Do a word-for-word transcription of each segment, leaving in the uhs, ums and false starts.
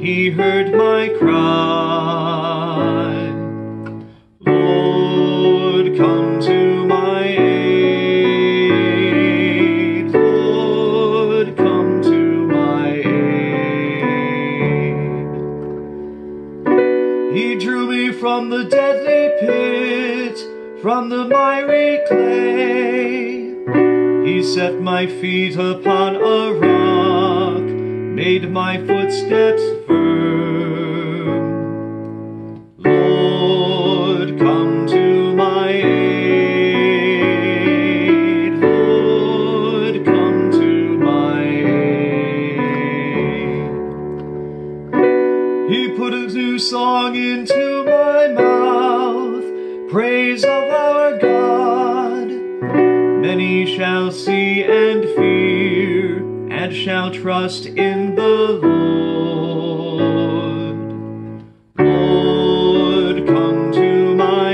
He heard my cry. Lord, come to my aid. Lord, come to my aid. He drew me from the deadly pit, from the miry clay. He set my feet upon a rock, made my footsteps firm. Lord, come to my aid. Lord, come to my aid. He put a new song into my mouth, praise of our God. Many shall see and fear, and shall trust in the Lord. Lord, come to my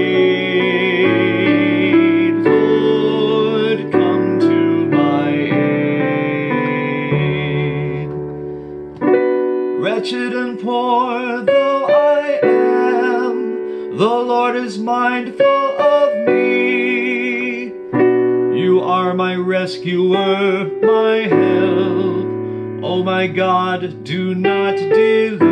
aid. Lord, come to my aid. Wretched and poor though I am, the Lord is mindful of me. You are my rescuer, my help. Oh my God, do not delay.